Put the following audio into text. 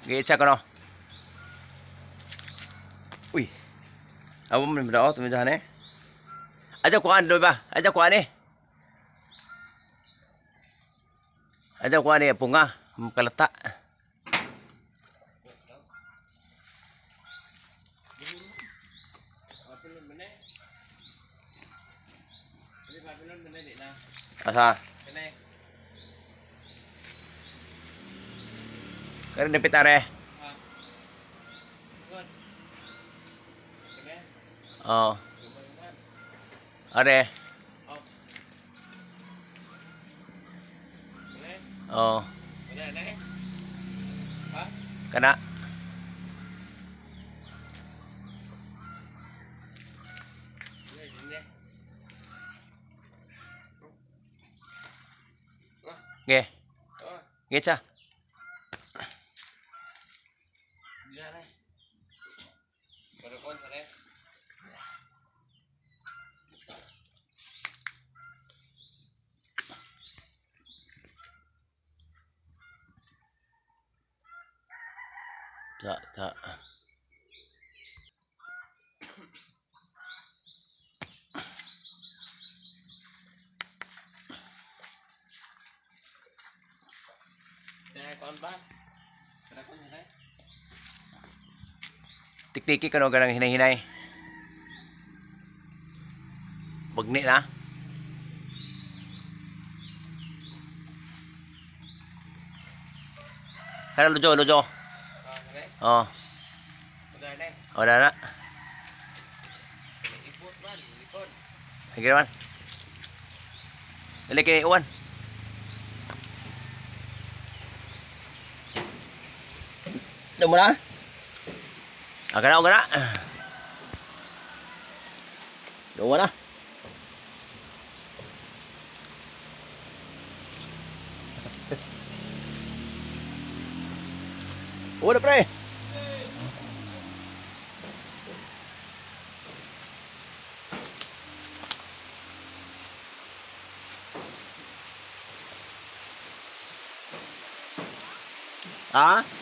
Gecha kono. Ui. Apa mình đó tụi mình ra nè. Aja kuan đôi ba, aja kuan ni. Aja kuan ni bunga keletak. Asa. Karen depit are. Oh. Are. Oh. Kena. Nghe. Nghe chưa? Dạ, dạ. Tik-tiki ka no ganang hinay-hinay. Bagni na. Kana lojo. Oh. Udah na. Lagi man. Lagi kay Uwan. Đâu mà đó? Cái đâu cái đó. Đủ quá đó. Ủa được đây. Đó.